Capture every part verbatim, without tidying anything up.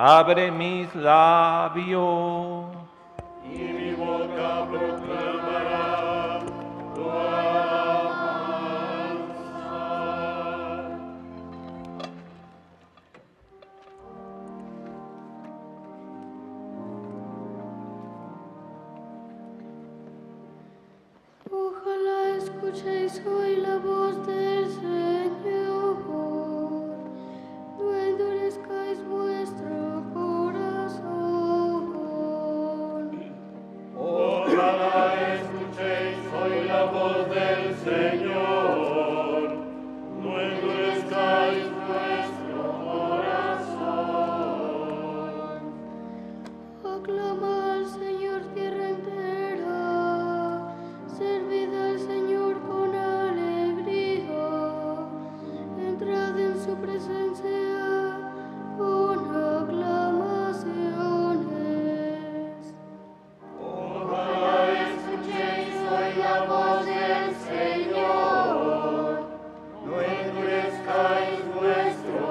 Abre mis labios. Y mi boca proclamará tu alabanza. Ojalá escuchéis hoy la voz del Señor. No endurezcáis vuestro corazón. Ojalá escuchéis hoy la voz del Señor. No endurezcáis vuestro corazón. Aclama al Señor tierra entera. Servid al Señor con alegría. Entrad en su presencia con aclamaciones. Ojalá escuchéis hoy la voz del Señor. No endurezcáis vuestro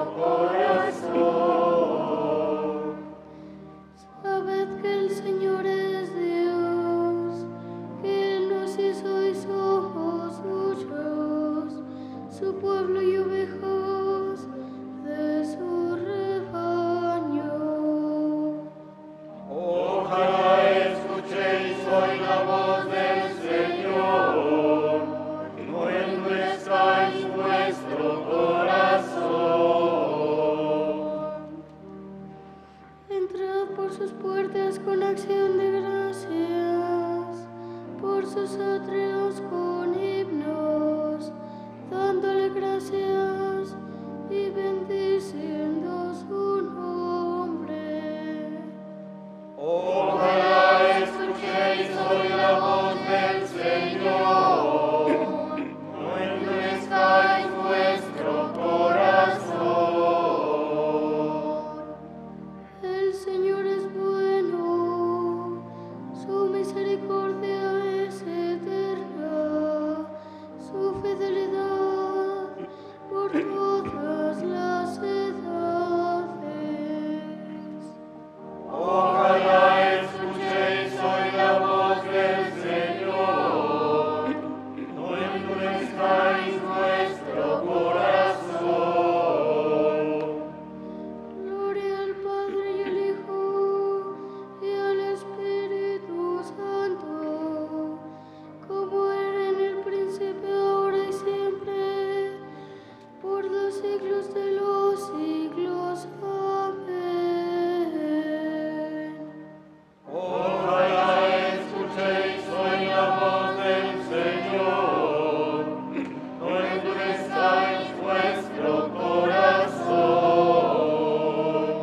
corazón. Sabed que el Señor es Dios, que Él nos hizo y somos suyos, su pueblo y ovejas de su rebaño. Ojalá escuchéis hoy la voz del Señor. No endurezcáis vuestro corazón. Entrad por sus puertas con acción de gracias, por sus atrios con himnos, dándole gracias y bendiciendo su nombre. Ojalá escuchéis hoy la voz del Señor. No endurezcáis vuestro corazón. El Señor es bueno, su misericordia es eterna, su fidelidad por todas las edades. Ojalá escuchéis hoy la voz del Señor. No endurezcáis vuestro corazón. Gloria al Padre y al Hijo y al Espíritu Santo, como era en el principio, ahora y siempre, por los siglos de los siglos. Amén. Ojalá escuchéis hoy la voz del Señor. No endurezcáis vuestro corazón.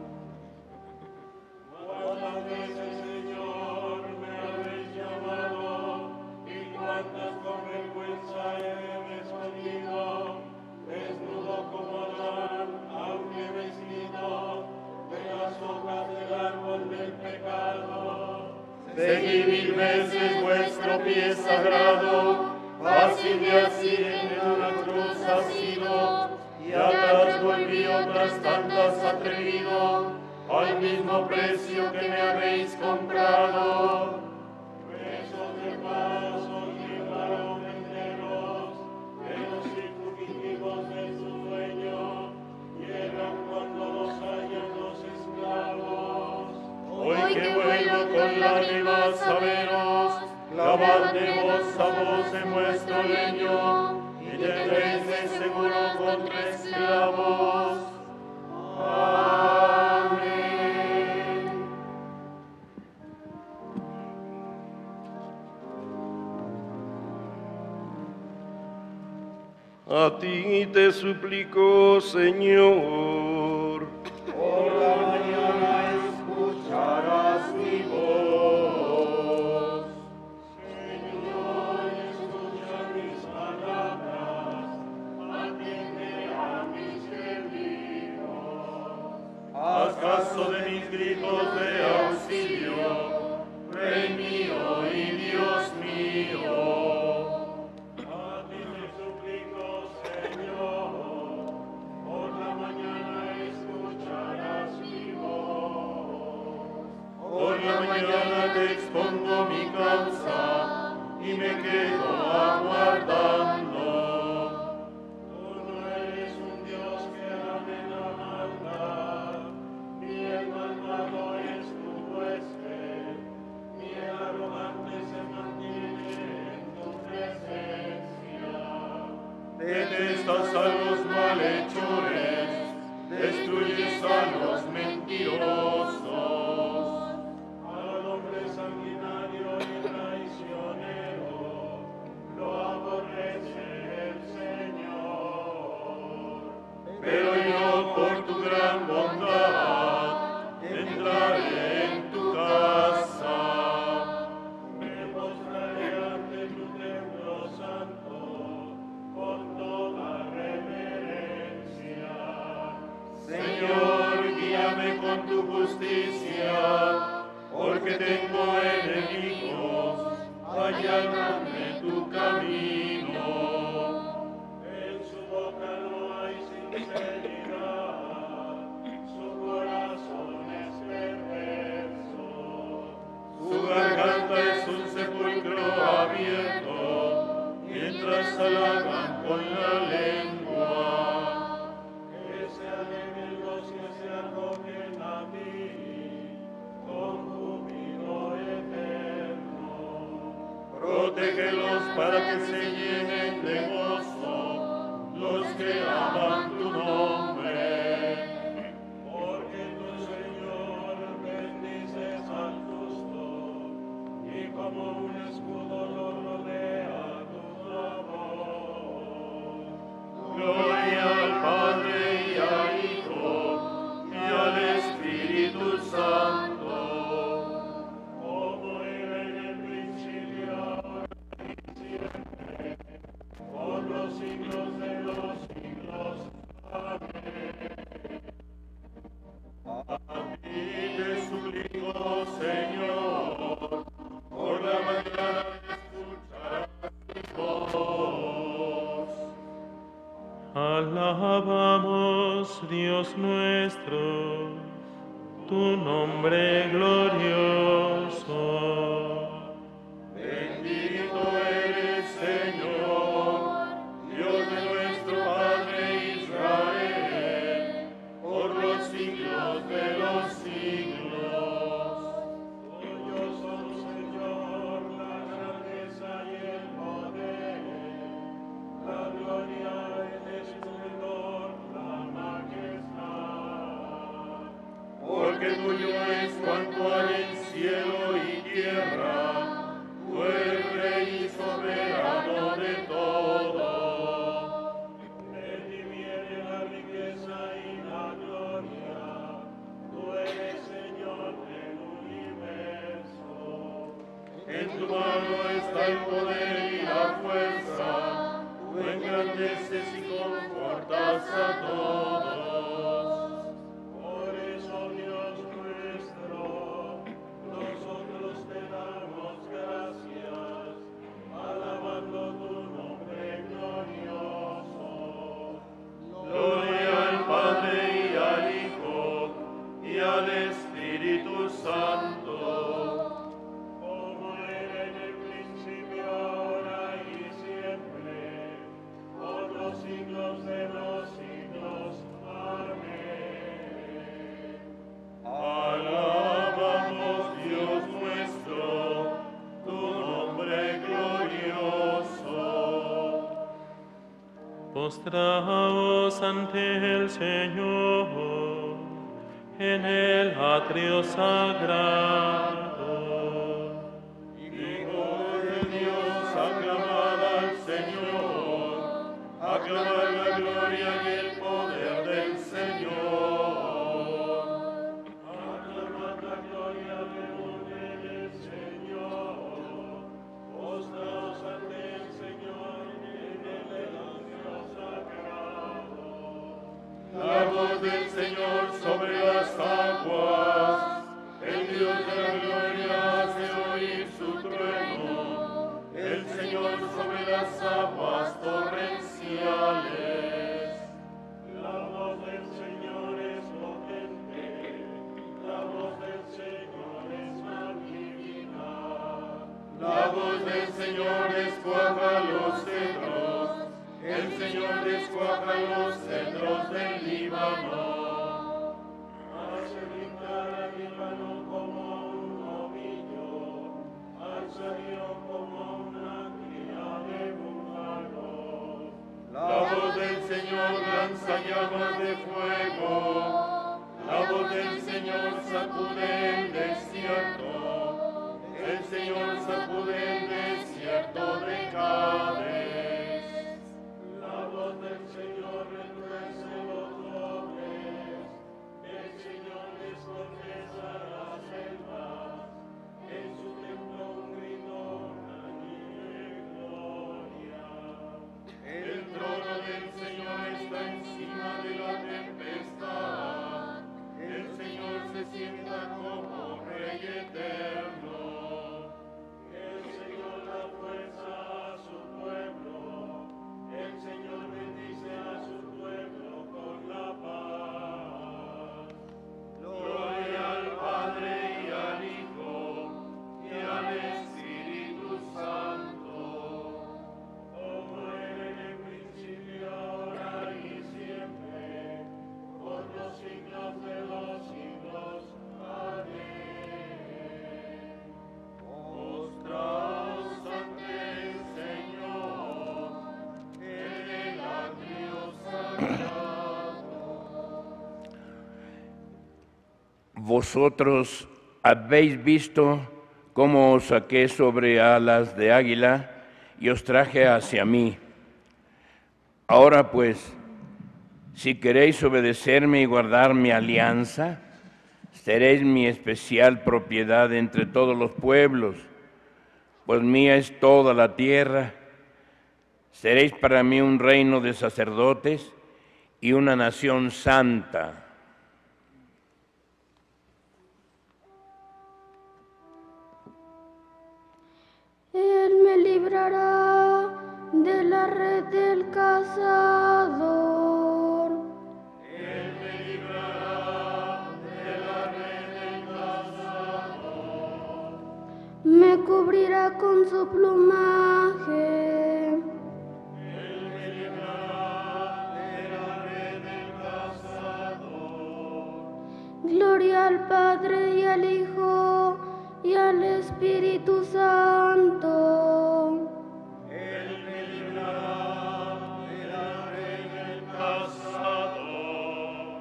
¿Cuántas veces, Señor, me habéis llamado? ¿Y cuántas con vergüenza he respondido? Desnudo como Adán, aunque vestido de las hojas del árbol del pecado. Seguí mil veces vuestro pie sagrado, fácil de asir en una cruz ha sido, y atrás volví otras tantas atrevido, al mismo precio que me habéis comprado. Besos de paz os llevaron enteros, de los fugitivos de su dueño, llegan cuando los hallan los esclavos. Hoy que vuelvo con lágrimas a veros, clavad de voz a voz en vuestro leño, y tendréis de seguro contra esclavos. Amén. A ti te suplico, Señor. Por la mañana escucharás mi voz. Señor, escucha mis palabras, atiende a mis gemidos. Haz caso de mis gritos de auxilio, Rey mío y Dios mío. A ti te suplico, Señor, por la mañana escucharás mi voz. Por la mañana te expongo mi causa y me quedo aguardando. Tú no eres un Dios que ame la maldad, ni el malvado es tu huésped, ni el arrogante se mantiene en tu presencia. Detestas a los malhechores, destruyes a los mentirosos. Al hombre sanguinario y traicionero lo aborrece el Señor. Pero yo, por tu gran bondad, entraré en tu casa. Me postraré ante tu templo santo con toda reverencia. Señor, guíame con tu justicia, porque tengo enemigos, alláname tu camino. En su boca no hay sinceridad, su corazón es perverso. Su garganta es un sepulcro abierto, mientras halagan con la lengua. Que se alegren los que se acogen a ti, con júbilo eterno. Protégelos para que se llenen de gozo los que aman tu nombre. Porque tu Señor bendices al justo y como un escudo lo rodea tu favor. Gloria al Padre y al Hijo y al Espíritu Santo, como era en el principio, ahora y siempre, por los siglos de los siglos. Amén. A ti te suplico, Señor, por la mañana escucharás mi voz. Alabamos, Dios nuestro, tu nombre glorioso. Bendito eres, Señor, Dios de nuestro Padre Israel, por los siglos de los siglos. Tuyo son, Señor, la grandeza y el poder, la gloria, el esplendor, la majestad. Porque tuyo es cuanto hay en cielo y tierra, tú eres Rey y soberano de todo. De ti viene la riqueza y la gloria, tú eres Señor del universo. En tu mano está el poder y la fuerza, tú engrandeces y confortas a todos. Por eso, Dios nuestro, nosotros te damos gracias, alabando tu nombre glorioso. Gloria al Padre y al Hijo y al Espíritu Santo, como era en el principio, ahora y siempre, por los siglos de los siglos. Amén. Alabamos, Dios nuestro, tu nombre glorioso. Postraos ante el Señor en el atrio sagrado. Hijos de Dios, aclamad al Señor, aclamad la gloria y el poder del Señor. Aclamad la gloria del nombre del Señor, postraos ante el Señor en el atrio sagrado. La voz del Señor sobre las aguas, el Dios de la gloria hace oír su trueno, el Señor sobre las aguas torrenciales. La voz del Señor es potente, la voz del Señor es voz del Señor descuaja los cedros, el Señor descuaja los cedros del Líbano. Hace brincar al Líbano como un novillo, al Sarión como una cría de búfalo. La voz del Señor lanza llamas de fuego, la voz del Señor sacude el desierto, el Señor sacude el desierto de Cades. La voz del Señor retuerce los montes, el Señor descorteza las selvas, en su templo un grito unánime de gloria. El trono del Señor está encima de la tempestad, el Señor se sienta como Rey eterno. El Señor da fuerza a su pueblo, el Señor bendice a su pueblo con la paz. Gloria al Padre y al Hijo y al Espíritu Santo, como era en el principio, ahora y siempre, por los siglos de los siglos. Amén. Postraos ante el Señor, en el atrio sagrado. Vosotros habéis visto cómo os saqué sobre alas de águila y os traje hacia mí. Ahora pues, si queréis obedecerme y guardar mi alianza, seréis mi especial propiedad entre todos los pueblos, pues mía es toda la tierra. Seréis para mí un reino de sacerdotes y una nación santa. Él me librará de la red del cazador. Él me librará de la red del cazador. Me cubrirá con su plumaje. Él me librará de la red del cazador. Gloria al Padre y al Hijo y al Espíritu Santo. Él me librará de la red del cazador.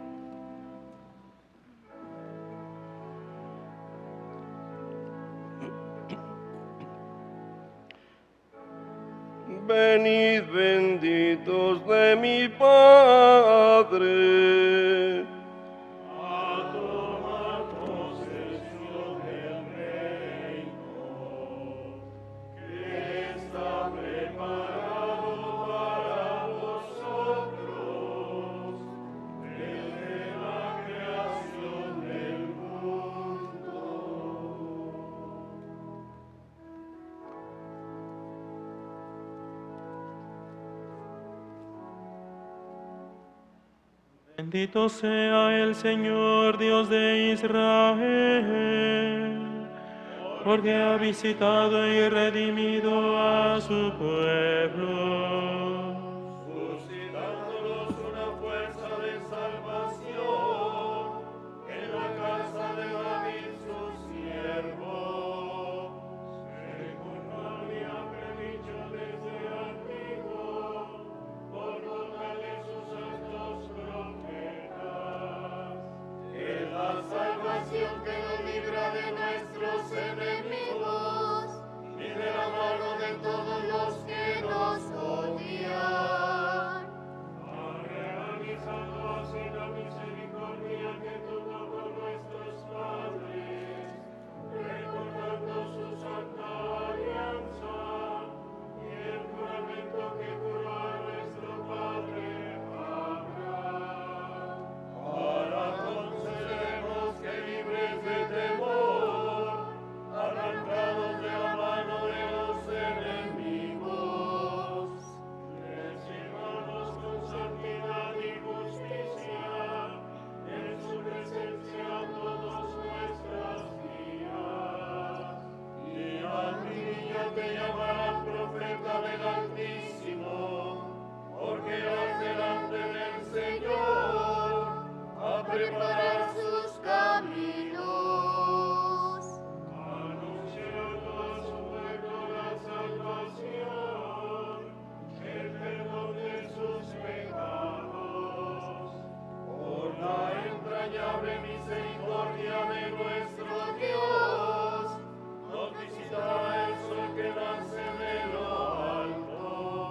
Venid benditos de mi Padre. A tomar posesión del reino que está preparado para vosotros desde la creación del mundo. Bendito sea el Señor Dios de Israel, porque ha visitado y redimido a su pueblo. Suscitándonos una fuerza de salvación en la casa de David su siervo, según lo había predicho desde antiguo, por boca de sus santos profetas. Es la salvación que nos libra de nuestros enemigos y de la mano de todos los que nos odian. preparar sus caminos. Anunciando a su pueblo la salvación, el perdón de sus pecados. Por la entrañable misericordia de nuestro Dios, nos visitará el sol que nace de lo alto,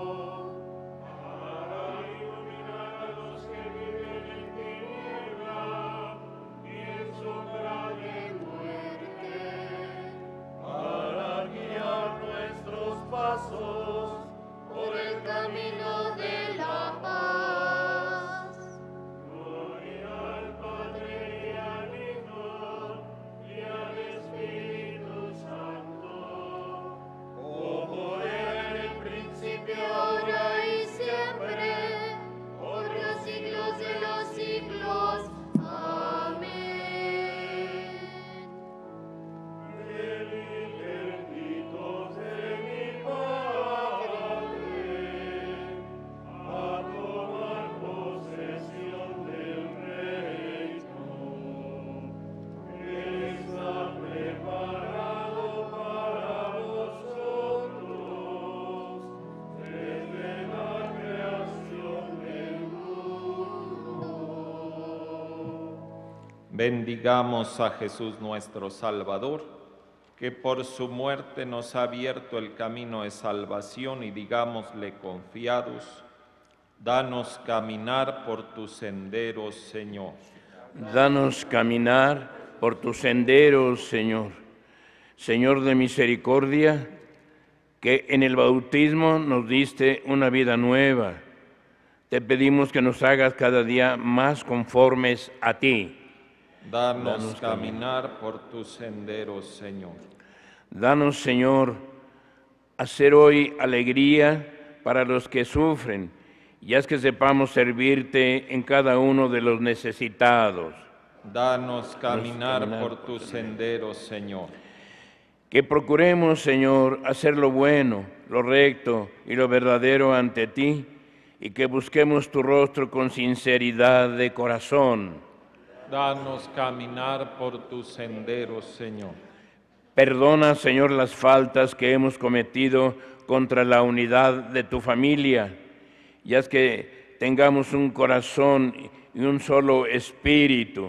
para iluminar a los que viven en tiniebla y en sombra de muerte, para guiar nuestros pasos Por el camino de la paz. Gloria al Padre y al Hijo y al Espíritu Santo, como era en el principio, Ahora y siempre, por los siglos de los siglos. Amén. benditos de mi Padre, a tomar posesión del reino que está preparado para vosotros desde la creación del mundo. Bendigamos a Jesús nuestro Salvador, que por su muerte nos ha abierto el camino de salvación, y digámosle confiados: danos caminar por tus senderos, Señor. Danos caminar por tus senderos, Señor. Señor de misericordia, que en el bautismo nos diste una vida nueva. Te pedimos que nos hagas cada día más conformes a ti. Danos, Danos caminar por tus senderos, Señor. Danos, Señor, hacer hoy alegría para los que sufren, y haz que sepamos servirte en cada uno de los necesitados. Danos caminar caminar por por tus tus senderos, Señor. Que procuremos, Señor, hacer lo bueno, lo recto y lo verdadero ante ti, y que busquemos tu rostro con sinceridad de corazón. Danos caminar por tus senderos, Señor. Perdona, Señor, las faltas que hemos cometido contra la unidad de tu familia, y haz que tengamos un corazón y un solo espíritu.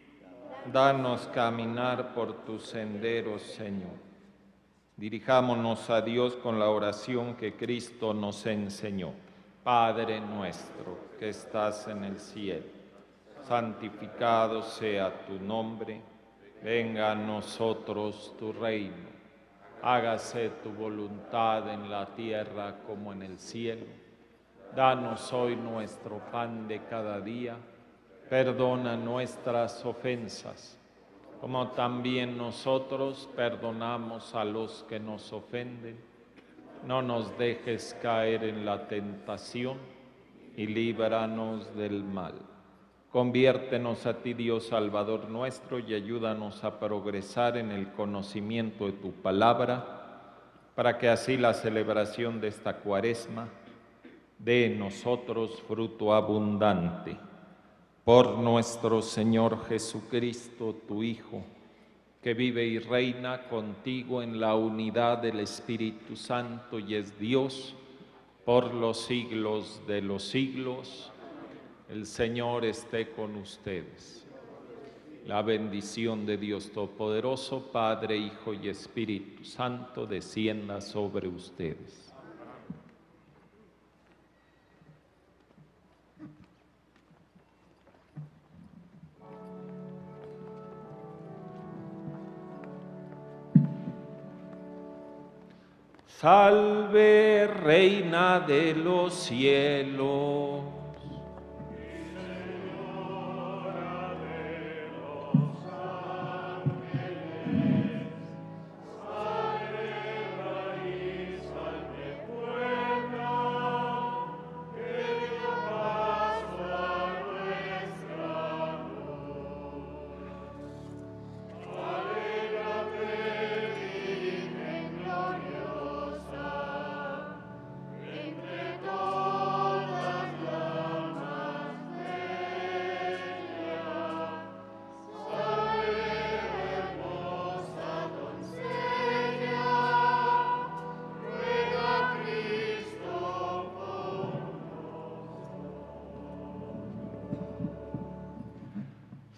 Danos caminar por tus senderos, Señor. Dirijámonos a Dios con la oración que Cristo nos enseñó. Padre nuestro que estás en el cielo, santificado sea tu nombre. Venga a nosotros tu reino. Hágase tu voluntad en la tierra como en el cielo. Danos hoy nuestro pan de cada día. Perdona nuestras ofensas, como también nosotros perdonamos a los que nos ofenden. No nos dejes caer en la tentación y líbranos del mal. Conviértenos a ti, Dios Salvador nuestro, y ayúdanos a progresar en el conocimiento de tu palabra, para que así la celebración de esta Cuaresma dé en nosotros fruto abundante. Por nuestro Señor Jesucristo, tu Hijo, que vive y reina contigo en la unidad del Espíritu Santo y es Dios por los siglos de los siglos. El Señor esté con ustedes. La bendición de Dios Todopoderoso, Padre, Hijo y Espíritu Santo, descienda sobre ustedes. Salve, Reina de los cielos. Entre todas las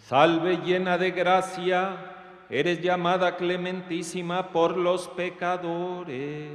Salve llena de gracia, eres llamada clementísima por los pecadores.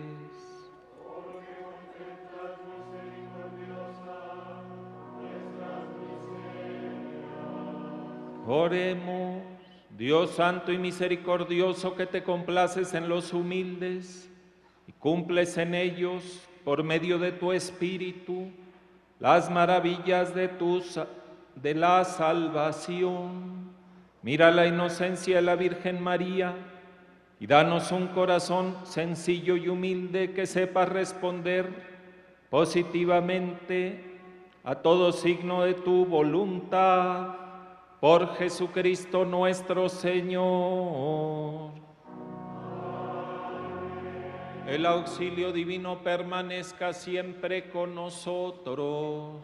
Oremos, Dios santo y misericordioso, que te complaces en los humildes y cumples en ellos, por medio de tu Espíritu, las maravillas de, tu, de la salvación. Mira la inocencia de la Virgen María y danos un corazón sencillo y humilde que sepa responder positivamente a todo signo de tu voluntad. Por Jesucristo nuestro Señor. El auxilio divino permanezca siempre con nosotros.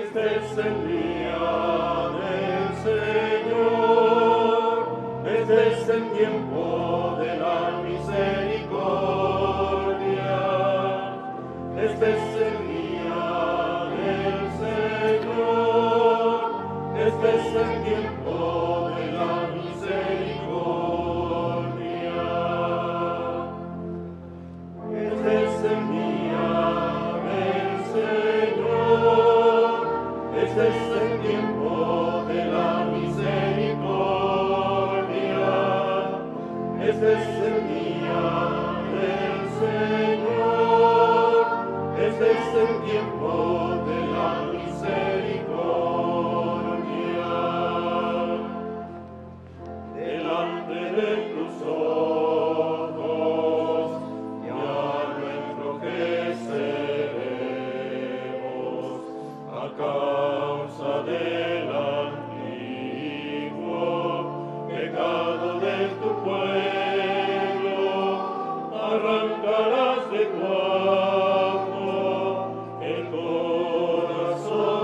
Este es el día del Señor, este es el tiempo de la misericordia. Este es el día del Señor, este es el tiempo de la misericordia. Este es el día del Señor, este es el tiempo de la misericordia. Este es el día del Señor, este es el tiempo de la misericordia. Delante de tus ojos ya no enrojeceremos a causa del antiguo pecado de tu pueblo. Arrancarás de cuando el corazón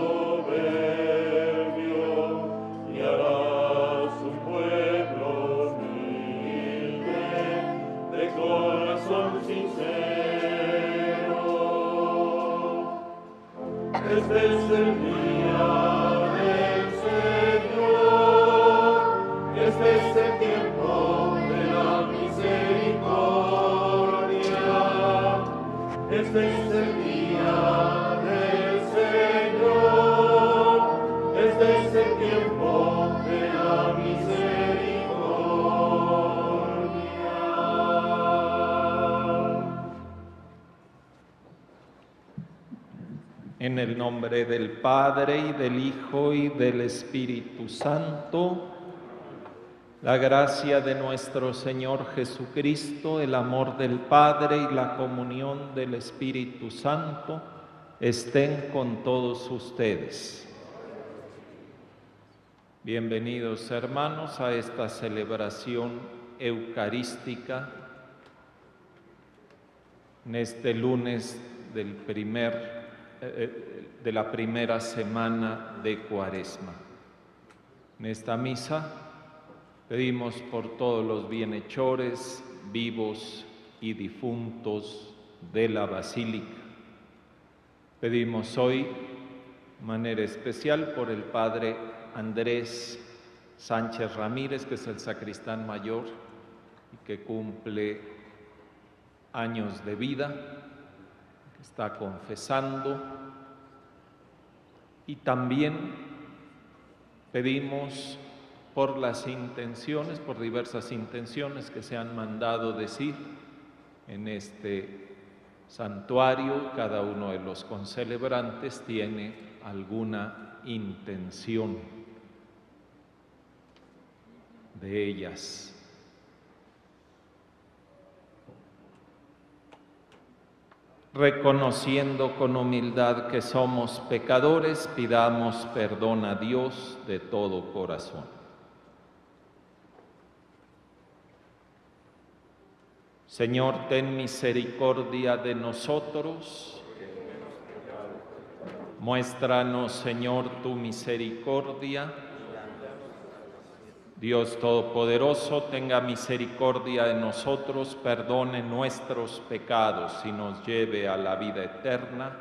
soberbio y harás un pueblo humilde de corazón sincero. Este es el día del Señor, este es el tiempo de la misericordia. Este es el día del Señor, este es el tiempo de la misericordia. En el nombre del Padre, y del Hijo, y del Espíritu Santo, la gracia de nuestro Señor Jesucristo, el amor del Padre y la comunión del Espíritu Santo estén con todos ustedes. Bienvenidos, hermanos, a esta celebración eucarística en este lunes del primer de la primera semana de Cuaresma. En esta misa pedimos por todos los bienhechores, vivos y difuntos de la Basílica. Pedimos hoy, de manera especial, por el Padre Andrés Sánchez Ramírez, que es el sacristán mayor y que cumple años de vida, está confesando, y también pedimos por las intenciones, por diversas intenciones que se han mandado decir en este santuario. Cada uno de los concelebrantes tiene alguna intención de ellas. Reconociendo con humildad que somos pecadores, pidamos perdón a Dios de todo corazón. Señor, ten misericordia de nosotros. Muéstranos, Señor, tu misericordia. Dios Todopoderoso, tenga misericordia de nosotros, perdone nuestros pecados y nos lleve a la vida eterna.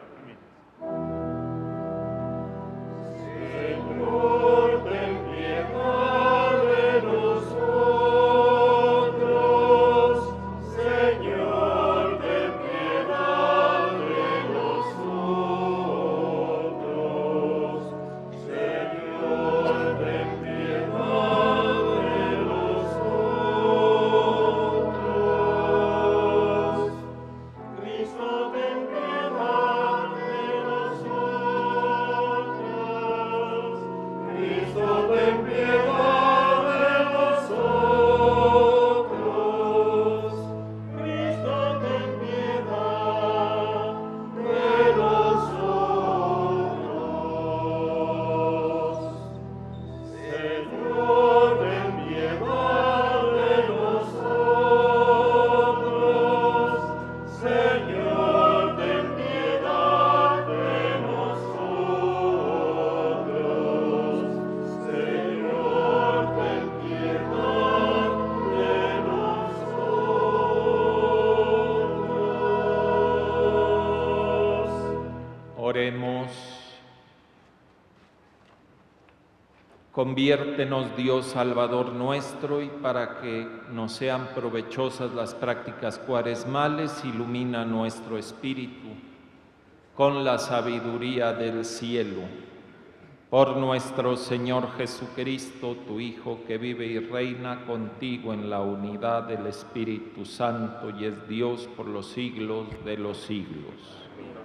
Señor, ten piedad de nosotros. Señor, ten piedad de nosotros. Señor, ten piedad de nosotros. Cristo, ten piedad. Oremos. Conviértenos, Dios Salvador nuestro, y para que nos sean provechosas las prácticas cuaresmales, ilumina nuestro espíritu con la sabiduría del cielo. Por nuestro Señor Jesucristo, tu Hijo, que vive y reina contigo en la unidad del Espíritu Santo y es Dios por los siglos de los siglos.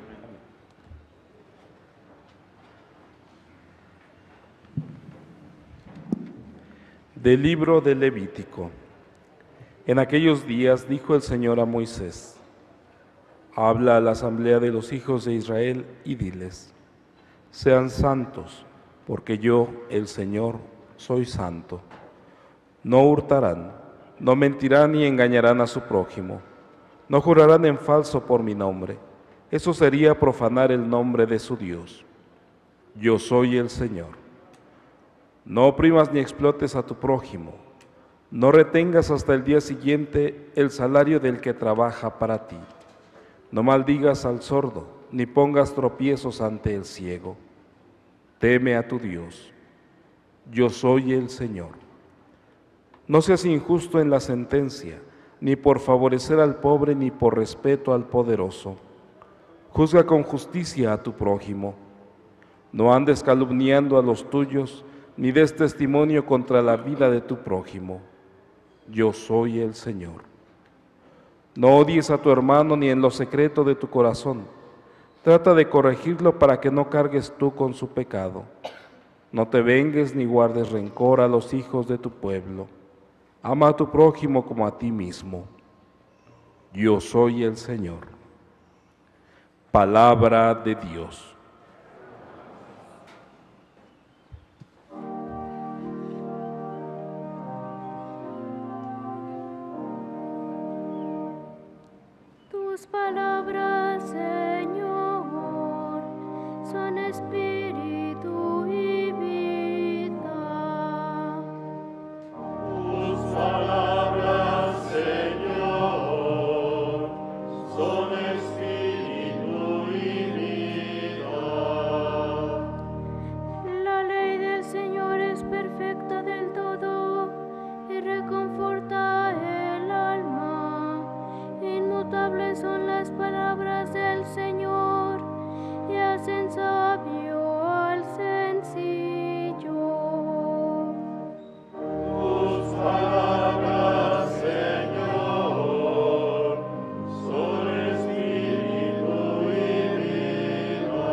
Del libro de Levítico. En aquellos días dijo el Señor a Moisés: habla a la asamblea de los hijos de Israel y diles: sean santos, porque yo, el Señor, soy santo. No hurtarán, no mentirán ni engañarán a su prójimo, no jurarán en falso por mi nombre. Eso sería profanar el nombre de su Dios. Yo soy el Señor. No oprimas ni explotes a tu prójimo. No retengas hasta el día siguiente el salario del que trabaja para ti. No maldigas al sordo, ni pongas tropiezos ante el ciego. Teme a tu Dios. Yo soy el Señor. No seas injusto en la sentencia, ni por favorecer al pobre, ni por respeto al poderoso. Juzga con justicia a tu prójimo. No andes calumniando a los tuyos, ni des testimonio contra la vida de tu prójimo. Yo soy el Señor. No odies a tu hermano ni en lo secreto de tu corazón. Trata de corregirlo para que no cargues tú con su pecado. No te vengues ni guardes rencor a los hijos de tu pueblo. Ama a tu prójimo como a ti mismo. Yo soy el Señor. Palabra de Dios. Tus palabras, Señor, son espíritu y vida. Tus palabras, Señor, son espíritu y vida. La ley del Señor es perfecta del todo y reconforta el alma. Inmutables son las palabras del Señor y hacen sabio al sencillo. Tus palabras, Señor, son espíritu y vida.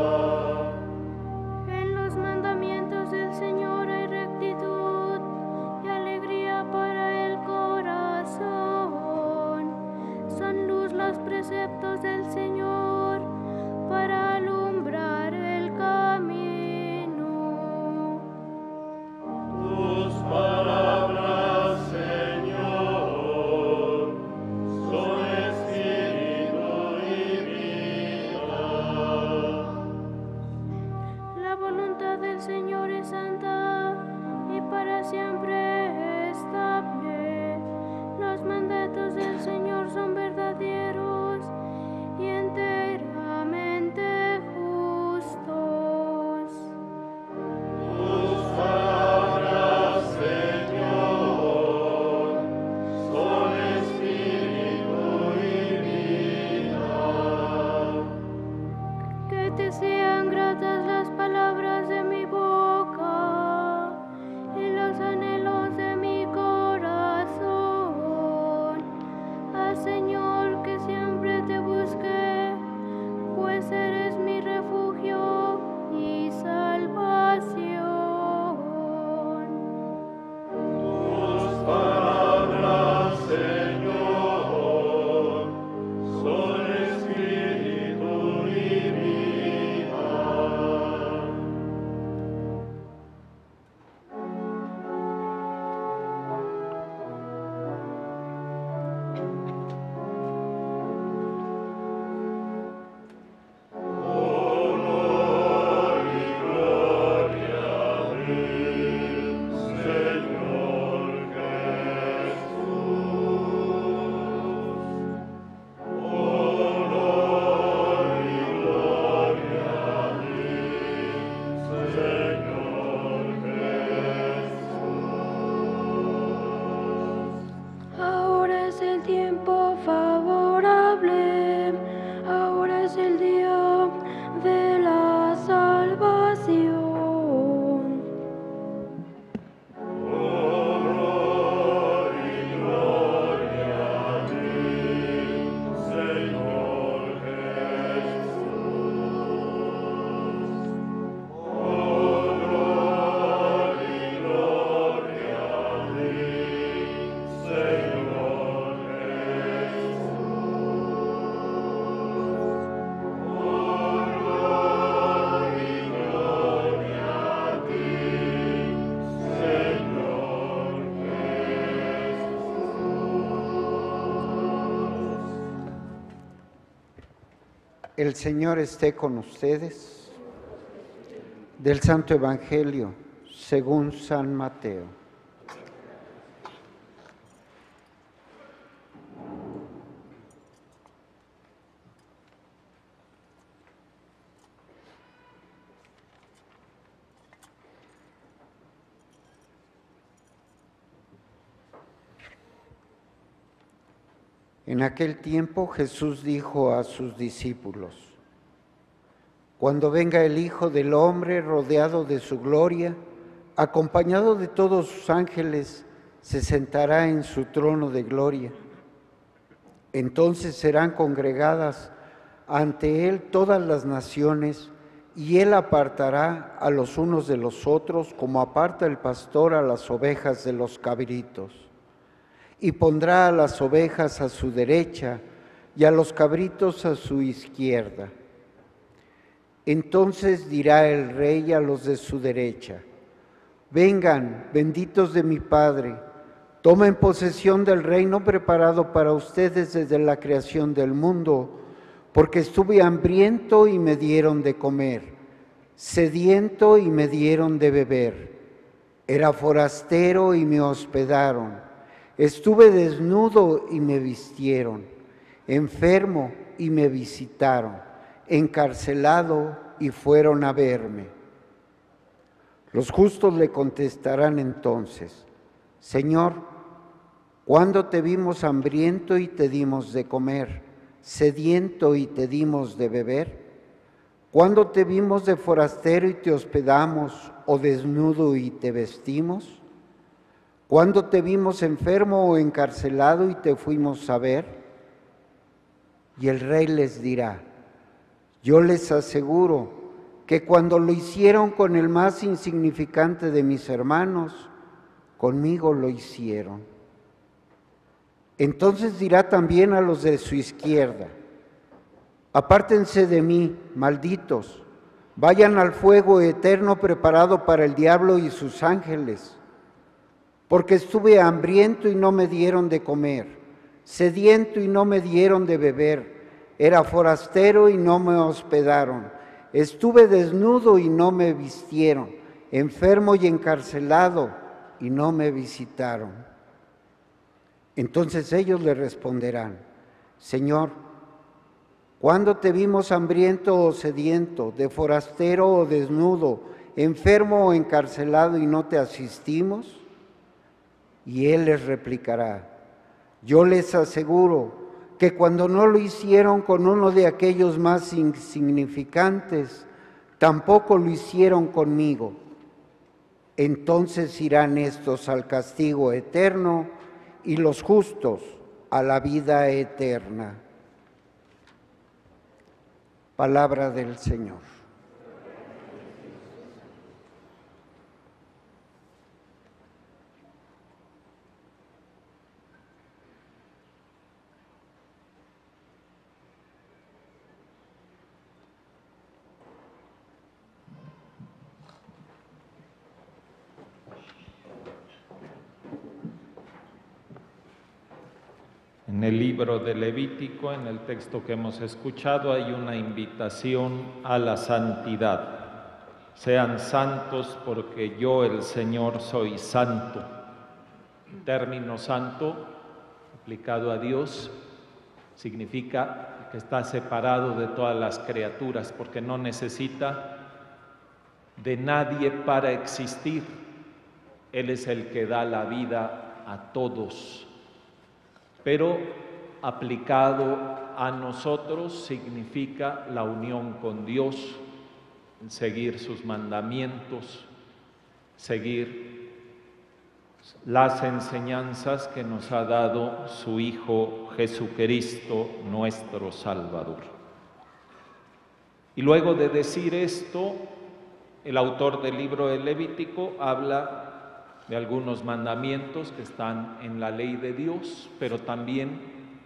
En los mandamientos del Señor hay rectitud y alegría para el corazón. Son luz los preceptos del Señor para alumbrar El Señor esté con ustedes. Del Santo Evangelio, según San Mateo. En aquel tiempo Jesús dijo a sus discípulos: Cuando venga el Hijo del Hombre rodeado de su gloria, acompañado de todos sus ángeles, se sentará en su trono de gloria. Entonces serán congregadas ante Él todas las naciones, y Él apartará a los unos de los otros, como aparta el pastor a las ovejas de los cabritos. Y pondrá a las ovejas a su derecha y a los cabritos a su izquierda. Entonces dirá el Rey a los de su derecha: Vengan, benditos de mi Padre, tomen posesión del reino preparado para ustedes desde la creación del mundo, porque estuve hambriento y me dieron de comer, sediento y me dieron de beber, era forastero y me hospedaron. Estuve desnudo y me vistieron, enfermo y me visitaron, encarcelado y fueron a verme. Los justos le contestarán entonces: Señor, ¿cuándo te vimos hambriento y te dimos de comer, sediento y te dimos de beber? ¿Cuándo te vimos de forastero y te hospedamos, o desnudo y te vestimos? ¿Cuándo te vimos enfermo o encarcelado y te fuimos a ver? Y el Rey les dirá: Yo les aseguro que cuando lo hicieron con el más insignificante de mis hermanos, conmigo lo hicieron. Entonces dirá también a los de su izquierda: Apártense de mí, malditos, vayan al fuego eterno preparado para el diablo y sus ángeles. Porque estuve hambriento y no me dieron de comer, sediento y no me dieron de beber, era forastero y no me hospedaron, estuve desnudo y no me vistieron, enfermo y encarcelado y no me visitaron. Entonces ellos le responderán: Señor, ¿cuándo te vimos hambriento o sediento, de forastero o desnudo, enfermo o encarcelado y no te asistimos? Y Él les replicará: Yo les aseguro que cuando no lo hicieron con uno de aquellos más insignificantes, tampoco lo hicieron conmigo. Entonces irán estos al castigo eterno y los justos a la vida eterna. Palabra del Señor. En el libro de Levítico, en el texto que hemos escuchado, hay una invitación a la santidad. Sean santos porque yo, el Señor, soy santo. El término santo, aplicado a Dios, significa que está separado de todas las criaturas, porque no necesita de nadie para existir. Él es el que da la vida a todos. Pero aplicado a nosotros significa la unión con Dios, seguir sus mandamientos, seguir las enseñanzas que nos ha dado su Hijo Jesucristo, nuestro Salvador. Y luego de decir esto, el autor del libro de Levítico habla de algunos mandamientos que están en la ley de Dios, pero también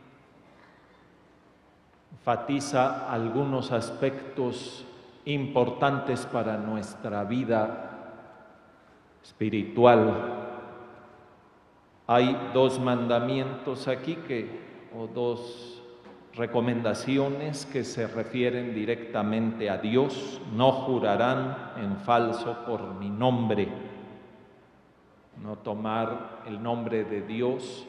enfatiza algunos aspectos importantes para nuestra vida espiritual. Hay dos mandamientos aquí que, o dos recomendaciones que se refieren directamente a Dios. No jurarán en falso por mi nombre. No tomar el nombre de Dios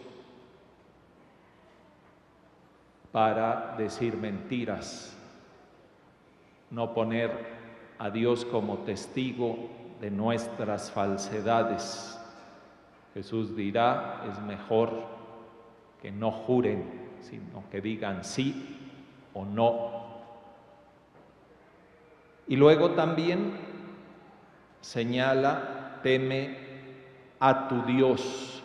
para decir mentiras. No poner a Dios como testigo de nuestras falsedades. Jesús dirá, es mejor que no juren, sino que digan sí o no. Y luego también señala, teme a tu Dios.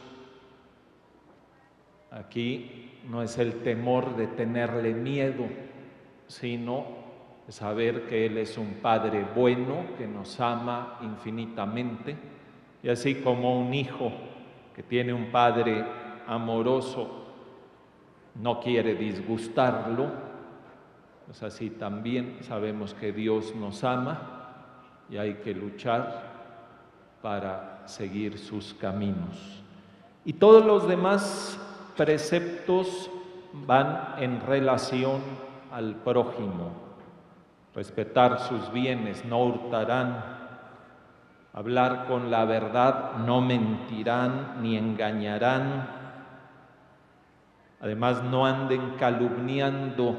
Aquí no es el temor de tenerle miedo, sino saber que Él es un Padre bueno, que nos ama infinitamente, y así como un hijo que tiene un padre amoroso no quiere disgustarlo, pues así también sabemos que Dios nos ama y hay que luchar para seguir sus caminos. Y todos los demás preceptos van en relación al prójimo. Respetar sus bienes, no hurtarán. Hablar con la verdad, no mentirán ni engañarán. Además, no anden calumniando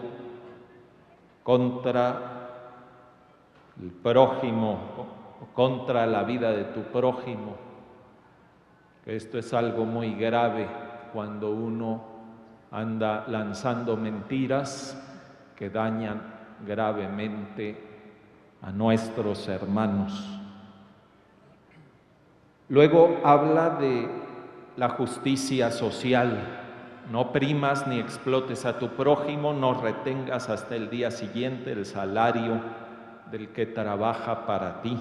contra el prójimo, contra la vida de tu prójimo. Esto es algo muy grave cuando uno anda lanzando mentiras que dañan gravemente a nuestros hermanos. Luego habla de la justicia social. No primas ni explotes a tu prójimo, no retengas hasta el día siguiente el salario del que trabaja para ti.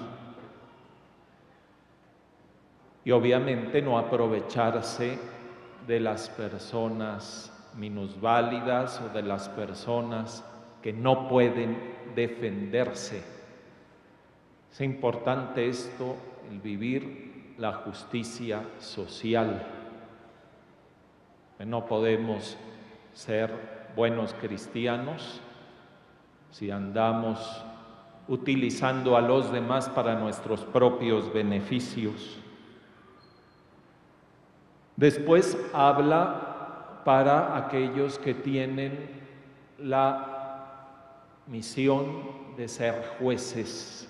Y obviamente no aprovecharse de las personas minusválidas o de las personas que no pueden defenderse. Es importante esto, el vivir la justicia social. No podemos ser buenos cristianos si andamos utilizando a los demás para nuestros propios beneficios. Después habla para aquellos que tienen la misión de ser jueces.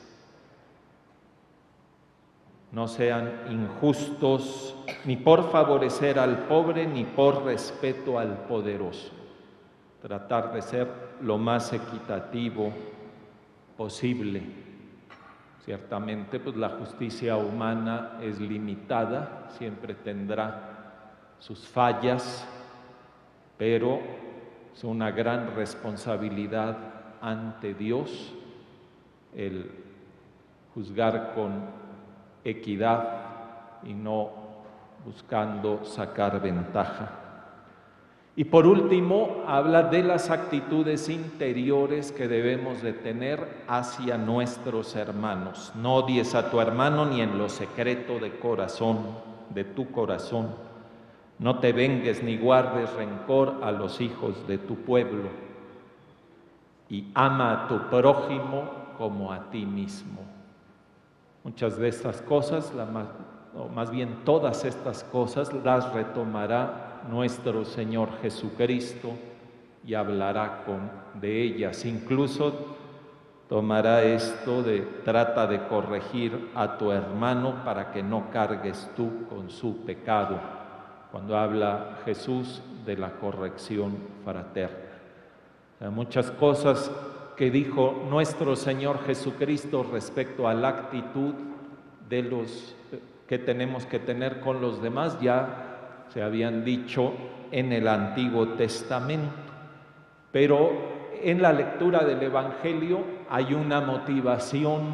No sean injustos ni por favorecer al pobre ni por respeto al poderoso. Tratar de ser lo más equitativo posible. Ciertamente, pues la justicia humana es limitada, siempre tendrá sus fallas, pero es una gran responsabilidad ante Dios el juzgar con equidad y no buscando sacar ventaja. Y por último, habla de las actitudes interiores que debemos de tener hacia nuestros hermanos. No odies a tu hermano ni en lo secreto de corazón, de tu corazón. No te vengues ni guardes rencor a los hijos de tu pueblo. Y ama a tu prójimo como a ti mismo. Muchas de estas cosas, la más, o más bien todas estas cosas, las retomará nuestro Señor Jesucristo y hablará con, de ellas. Incluso tomará esto de trata de corregir a tu hermano para que no cargues tú con su pecado, cuando habla Jesús de la corrección fraterna. O sea, muchas cosas que dijo nuestro Señor Jesucristo respecto a la actitud de los que tenemos que tener con los demás ya se habían dicho en el Antiguo Testamento, pero en la lectura del Evangelio hay una motivación,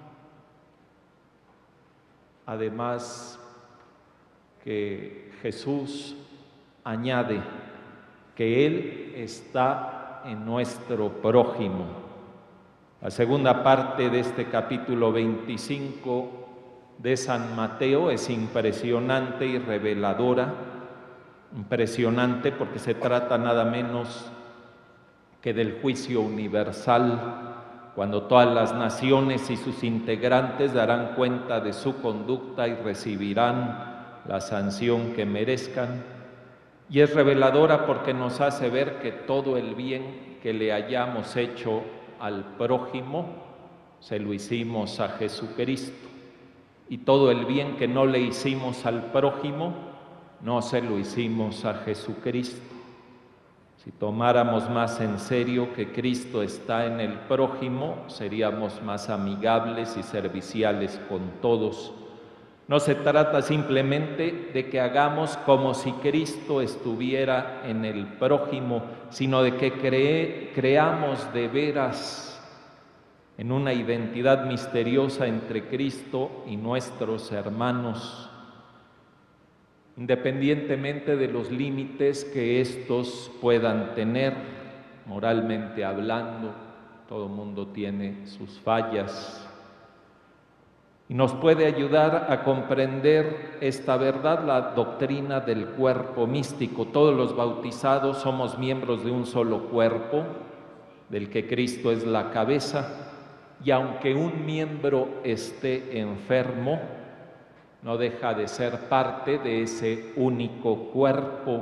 además que Jesús añade que Él está en nuestro prójimo. La segunda parte de este capítulo veinticinco de San Mateo es impresionante y reveladora. Impresionante porque se trata nada menos que del juicio universal, cuando todas las naciones y sus integrantes darán cuenta de su conducta y recibirán la sanción que merezcan. Y es reveladora porque nos hace ver que todo el bien que le hayamos hecho al prójimo, se lo hicimos a Jesucristo. Y todo el bien que no le hicimos al prójimo, no se lo hicimos a Jesucristo. Si tomáramos más en serio que Cristo está en el prójimo, seríamos más amigables y serviciales con todos. No se trata simplemente de que hagamos como si Cristo estuviera en el prójimo, sino de que cree, creamos de veras en una identidad misteriosa entre Cristo y nuestros hermanos, independientemente de los límites que éstos puedan tener, moralmente hablando. Todo mundo tiene sus fallas. Y nos puede ayudar a comprender esta verdad, la doctrina del cuerpo místico. Todos los bautizados somos miembros de un solo cuerpo, del que Cristo es la cabeza, y aunque un miembro esté enfermo, no deja de ser parte de ese único cuerpo,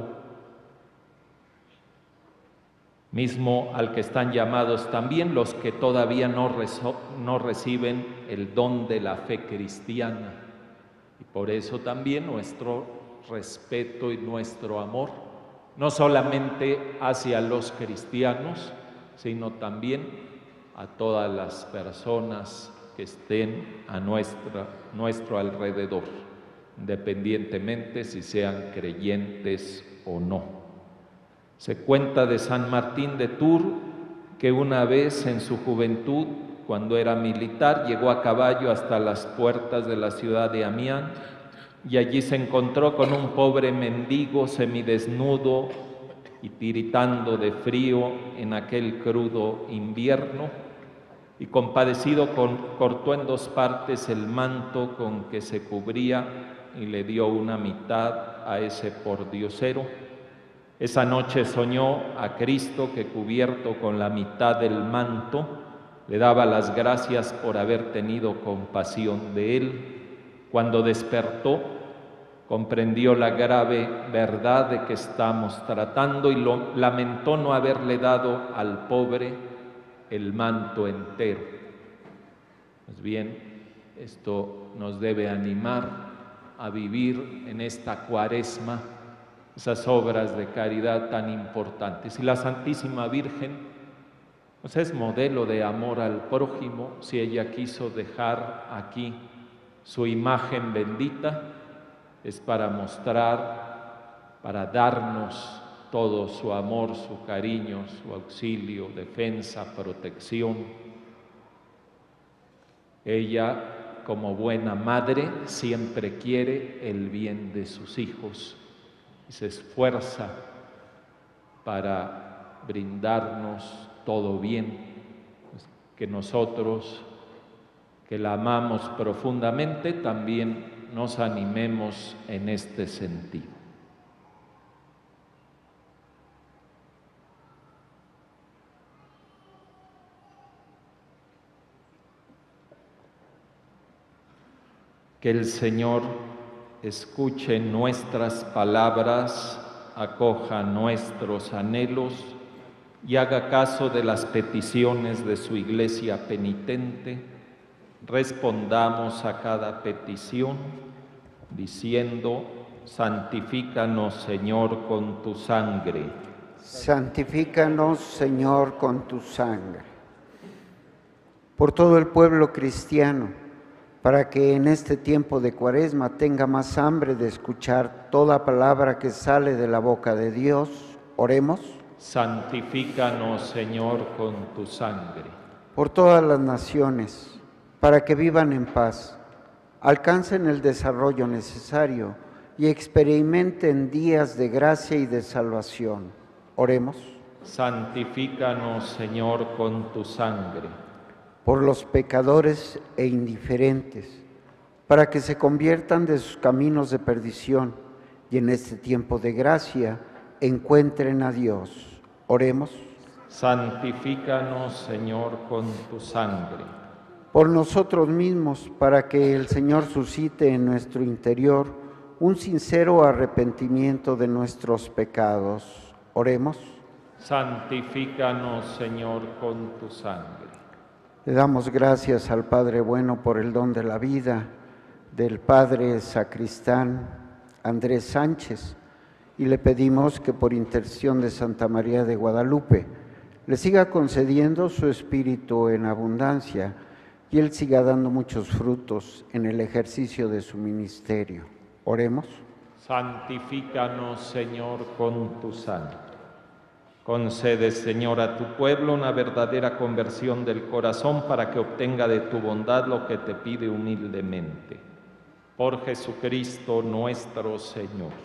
mismo al que están llamados también los que todavía no, rezo, no reciben el don de la fe cristiana. Y por eso también nuestro respeto y nuestro amor, no solamente hacia los cristianos, sino también a todas las personas que estén a nuestra, nuestro alrededor, independientemente si sean creyentes o no. Se cuenta de San Martín de Tours que una vez en su juventud, cuando era militar, llegó a caballo hasta las puertas de la ciudad de Amiens y allí se encontró con un pobre mendigo semidesnudo y tiritando de frío en aquel crudo invierno, y compadecido con, cortó en dos partes el manto con que se cubría y le dio una mitad a ese pordiosero. Esa noche soñó a Cristo que, cubierto con la mitad del manto, le daba las gracias por haber tenido compasión de él. Cuando despertó, comprendió la grave verdad de que estamos tratando y lo, lamentó no haberle dado al pobre el manto entero. Pues bien, esto nos debe animar a vivir en esta Cuaresma esas obras de caridad tan importantes. Y la Santísima Virgen pues es modelo de amor al prójimo. Si ella quiso dejar aquí su imagen bendita, es para mostrar, para darnos todo su amor, su cariño, su auxilio, defensa, protección. Ella, como buena madre, siempre quiere el bien de sus hijos y se esfuerza para brindarnos todo bien, que nosotros, que la amamos profundamente, también nos animemos en este sentido. Que el Señor escuche nuestras palabras, acoja nuestros anhelos y haga caso de las peticiones de su Iglesia penitente. Respondamos a cada petición diciendo: santifícanos, Señor, con tu sangre. Santifícanos, Señor, con tu sangre. Por todo el pueblo cristiano, para que en este tiempo de Cuaresma tenga más hambre de escuchar toda palabra que sale de la boca de Dios, oremos. Santifícanos, Señor, con tu sangre. Por todas las naciones, para que vivan en paz, alcancen el desarrollo necesario y experimenten días de gracia y de salvación. Oremos. Santifícanos, Señor, con tu sangre. Por los pecadores e indiferentes, para que se conviertan de sus caminos de perdición y en este tiempo de gracia encuentren a Dios. Oremos. Santifícanos, Señor, con tu sangre. Por nosotros mismos, para que el Señor suscite en nuestro interior un sincero arrepentimiento de nuestros pecados. Oremos. Santifícanos, Señor, con tu sangre. Le damos gracias al Padre bueno por el don de la vida, del Padre sacristán Andrés Sánchez, y le pedimos que por intercesión de Santa María de Guadalupe le siga concediendo su espíritu en abundancia y él siga dando muchos frutos en el ejercicio de su ministerio. Oremos. Santifícanos, Señor, con tu sangre. Concede, Señor, a tu pueblo una verdadera conversión del corazón para que obtenga de tu bondad lo que te pide humildemente. Por Jesucristo nuestro Señor.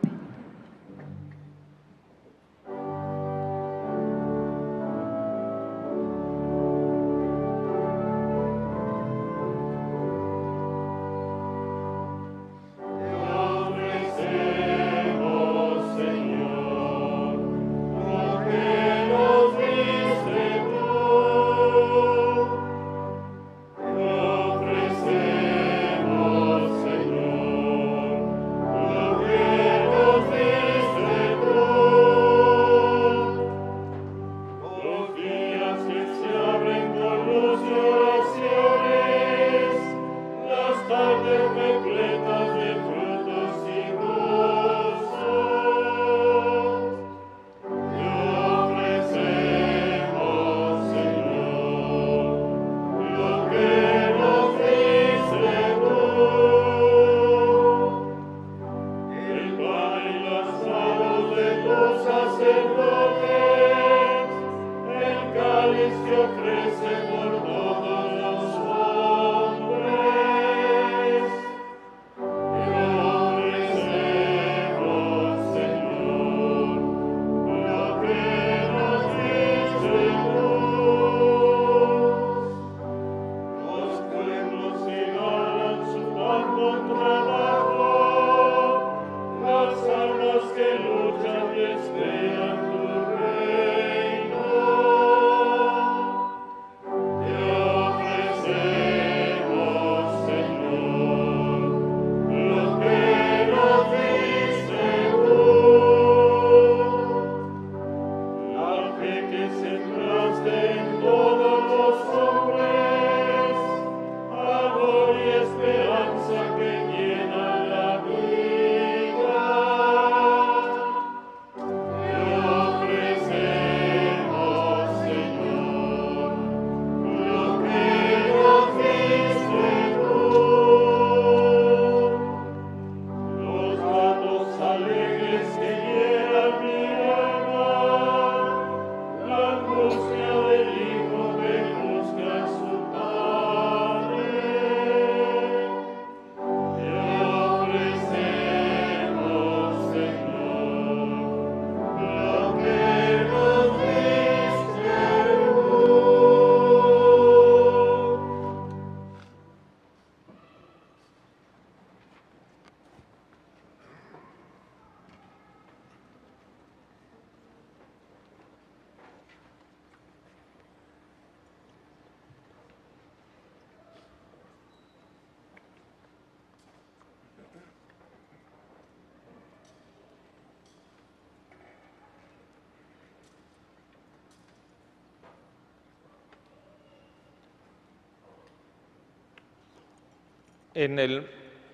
En el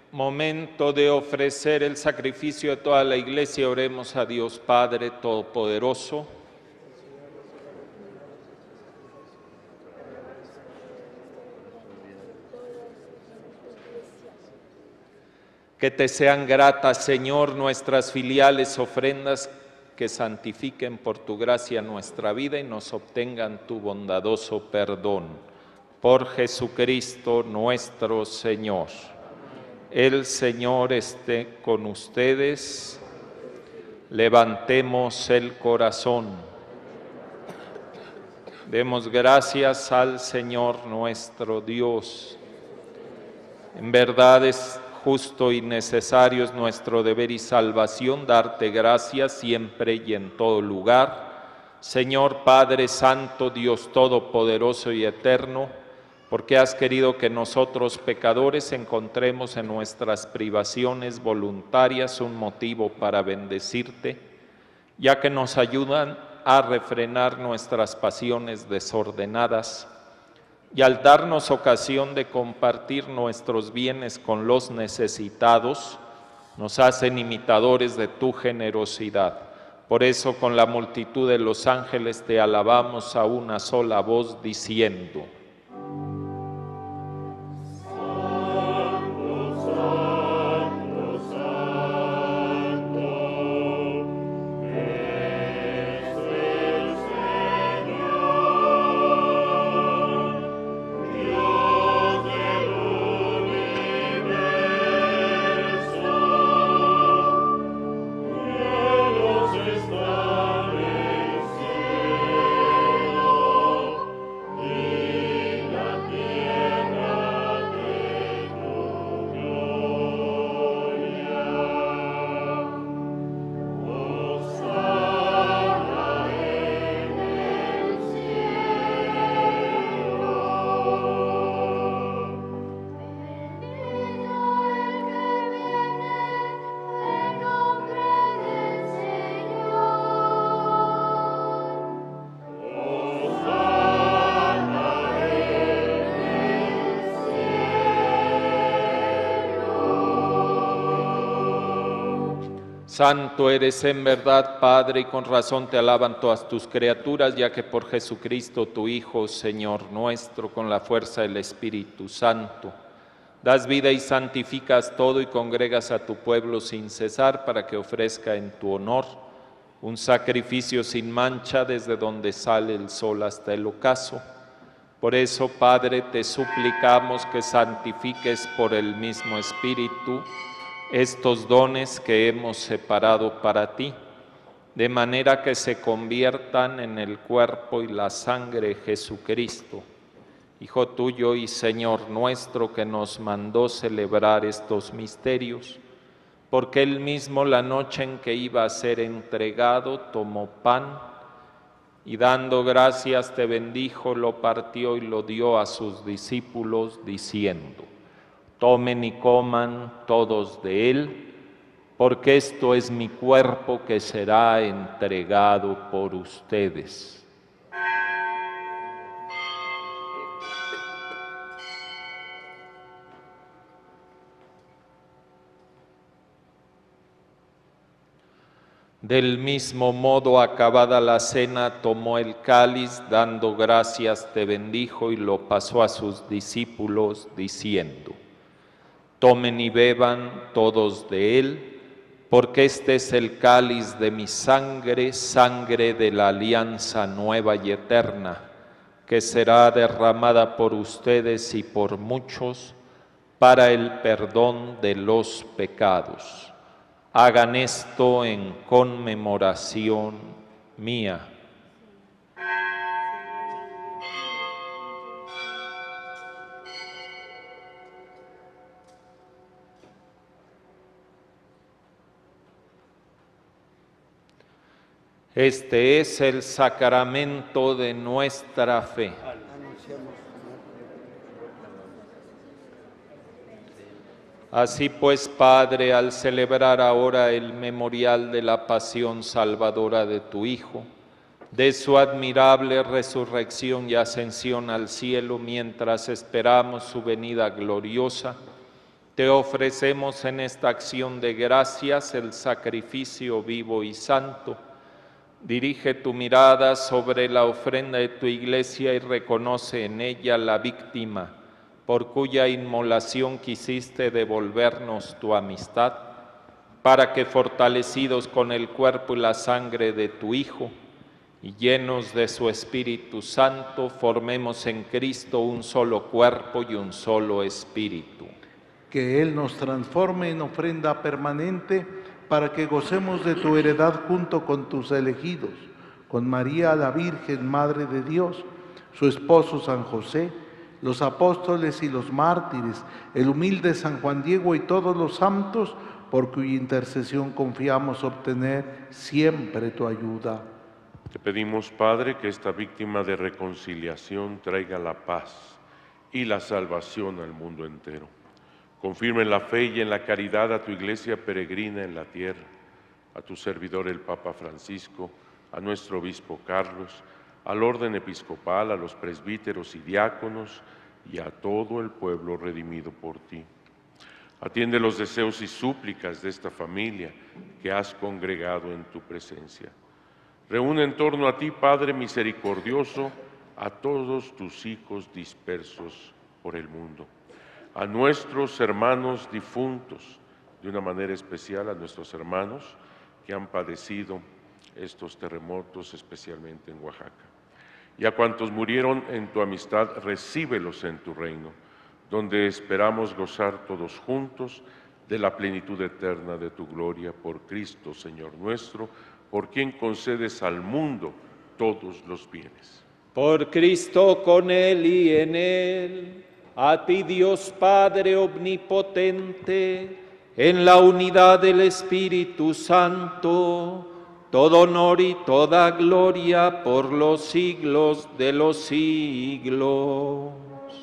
momento de ofrecer el sacrificio de toda la Iglesia, oremos a Dios Padre Todopoderoso. Que te sean gratas, Señor, nuestras filiales ofrendas, que santifiquen por tu gracia nuestra vida y nos obtengan tu bondadoso perdón. Por Jesucristo nuestro Señor. El Señor esté con ustedes. Levantemos el corazón. Demos gracias al Señor nuestro Dios. En verdad es justo y necesario, es nuestro deber y salvación darte gracias siempre y en todo lugar. Señor Padre Santo, Dios Todopoderoso y Eterno, porque has querido que nosotros pecadores encontremos en nuestras privaciones voluntarias un motivo para bendecirte, ya que nos ayudan a refrenar nuestras pasiones desordenadas, y al darnos ocasión de compartir nuestros bienes con los necesitados, nos hacen imitadores de tu generosidad. Por eso, con la multitud de los ángeles te alabamos a una sola voz, diciendo: Santo eres en verdad, Padre, y con razón te alaban todas tus criaturas, ya que por Jesucristo, tu Hijo, Señor nuestro, con la fuerza del Espíritu Santo, das vida y santificas todo y congregas a tu pueblo sin cesar para que ofrezca en tu honor un sacrificio sin mancha desde donde sale el sol hasta el ocaso. Por eso, Padre, te suplicamos que santifiques por el mismo Espíritu estos dones que hemos separado para ti, de manera que se conviertan en el cuerpo y la sangre de Jesucristo, Hijo tuyo y Señor nuestro, que nos mandó celebrar estos misterios, porque Él mismo, la noche en que iba a ser entregado, tomó pan y dando gracias te bendijo, lo partió y lo dio a sus discípulos, diciendo: tomen y coman todos de él, porque esto es mi cuerpo que será entregado por ustedes. Del mismo modo, acabada la cena, tomó el cáliz, dando gracias te bendijo y lo pasó a sus discípulos, diciendo: tomen y beban todos de él, porque este es el cáliz de mi sangre, sangre de la alianza nueva y eterna, que será derramada por ustedes y por muchos para el perdón de los pecados. Hagan esto en conmemoración mía. Este es el sacramento de nuestra fe. Así pues, Padre, al celebrar ahora el memorial de la pasión salvadora de tu Hijo, de su admirable resurrección y ascensión al cielo, mientras esperamos su venida gloriosa, te ofrecemos en esta acción de gracias el sacrificio vivo y santo. Dirige tu mirada sobre la ofrenda de tu Iglesia y reconoce en ella la víctima por cuya inmolación quisiste devolvernos tu amistad, para que fortalecidos con el cuerpo y la sangre de tu Hijo y llenos de su Espíritu Santo, formemos en Cristo un solo cuerpo y un solo espíritu. Que Él nos transforme en ofrenda permanente, para que gocemos de tu heredad junto con tus elegidos, con María la Virgen, Madre de Dios, su esposo San José, los apóstoles y los mártires, el humilde San Juan Diego y todos los santos, por cuya intercesión confiamos obtener siempre tu ayuda. Te pedimos, Padre, que esta víctima de reconciliación traiga la paz y la salvación al mundo entero. Confirma en la fe y en la caridad a tu iglesia peregrina en la tierra, a tu servidor el Papa Francisco, a nuestro obispo Carlos, al orden episcopal, a los presbíteros y diáconos y a todo el pueblo redimido por ti. Atiende los deseos y súplicas de esta familia que has congregado en tu presencia. Reúne en torno a ti, Padre misericordioso, a todos tus hijos dispersos por el mundo, a nuestros hermanos difuntos, de una manera especial a nuestros hermanos que han padecido estos terremotos, especialmente en Oaxaca. Y a cuantos murieron en tu amistad, recíbelos en tu reino, donde esperamos gozar todos juntos de la plenitud eterna de tu gloria por Cristo, Señor nuestro, por quien concedes al mundo todos los bienes. Por Cristo, con Él y en Él, a ti Dios Padre omnipotente, en la unidad del Espíritu Santo, todo honor y toda gloria por los siglos de los siglos.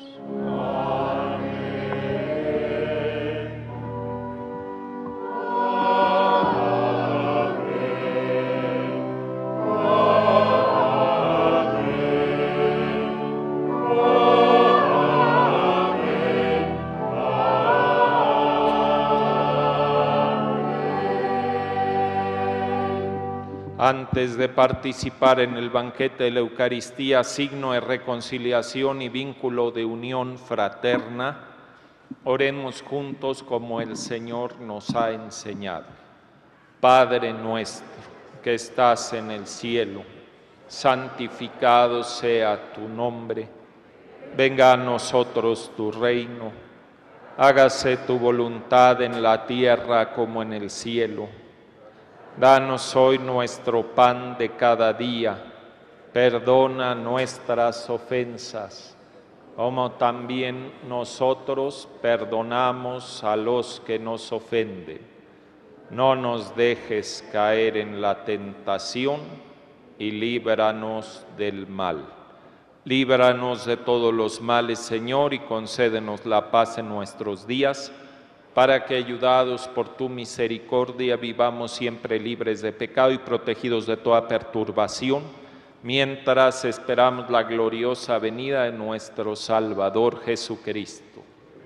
Antes de participar en el banquete de la Eucaristía, signo de reconciliación y vínculo de unión fraterna, oremos juntos como el Señor nos ha enseñado. Padre nuestro, que estás en el cielo, santificado sea tu nombre. Venga a nosotros tu reino. Hágase tu voluntad en la tierra como en el cielo. Danos hoy nuestro pan de cada día, perdona nuestras ofensas, como también nosotros perdonamos a los que nos ofenden. No nos dejes caer en la tentación y líbranos del mal. Líbranos de todos los males, Señor, y concédenos la paz en nuestros días, para que, ayudados por tu misericordia, vivamos siempre libres de pecado y protegidos de toda perturbación, mientras esperamos la gloriosa venida de nuestro Salvador Jesucristo.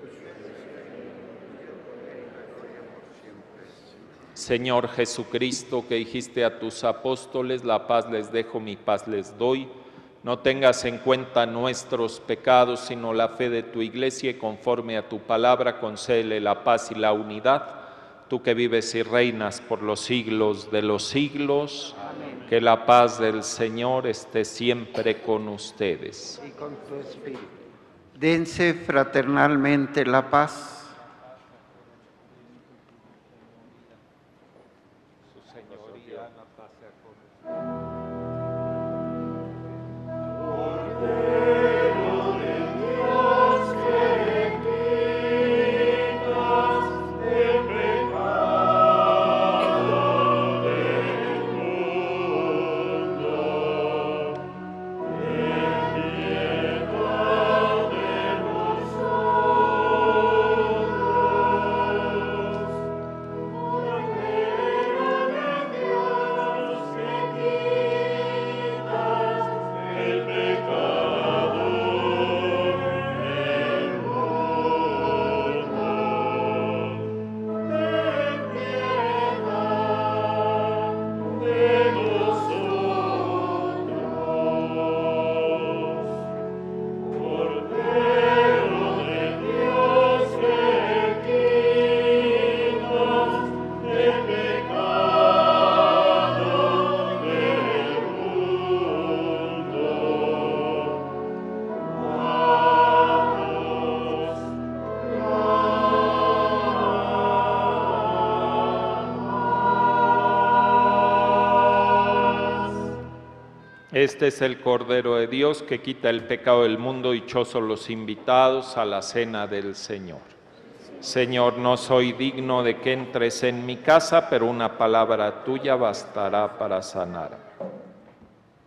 Señor Jesucristo, que dijiste a tus apóstoles, la paz les dejo, mi paz les doy, no tengas en cuenta nuestros pecados, sino la fe de tu iglesia, y conforme a tu palabra concédele la paz y la unidad. Tú que vives y reinas por los siglos de los siglos, amén. Que la paz del Señor esté siempre con ustedes. Y con tu espíritu. Dense fraternalmente la paz. Su Señoría, la paz sea con Este es el Cordero de Dios que quita el pecado del mundo, dichosos los invitados a la cena del Señor. Señor, no soy digno de que entres en mi casa, pero una palabra tuya bastará para sanar.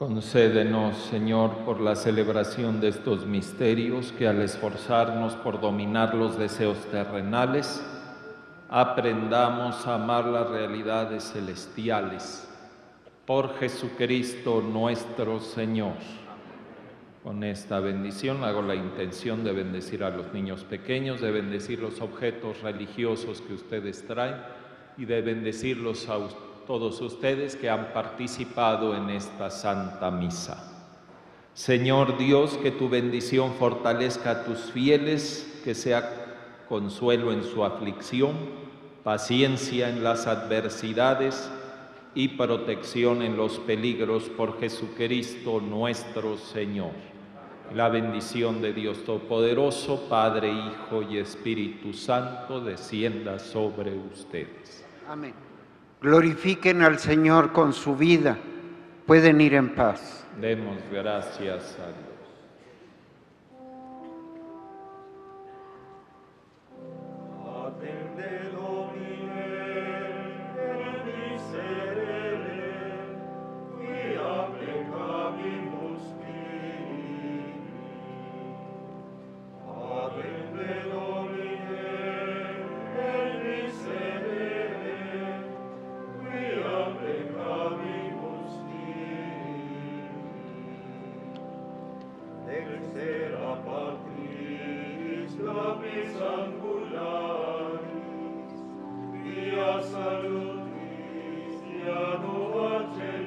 Concédenos, Señor, por la celebración de estos misterios, que al esforzarnos por dominar los deseos terrenales, aprendamos a amar las realidades celestiales. Por Jesucristo nuestro Señor. Con esta bendición hago la intención de bendecir a los niños pequeños, de bendecir los objetos religiosos que ustedes traen y de bendecirlos a todos ustedes que han participado en esta Santa Misa. Señor Dios, que tu bendición fortalezca a tus fieles, que sea consuelo en su aflicción, paciencia en las adversidades y protección en los peligros, por Jesucristo nuestro Señor. La bendición de Dios Todopoderoso, Padre, Hijo y Espíritu Santo, descienda sobre ustedes. Amén. Glorifiquen al Señor con su vida. Pueden ir en paz. Demos gracias a Dios. Salutis, Diano Angeli.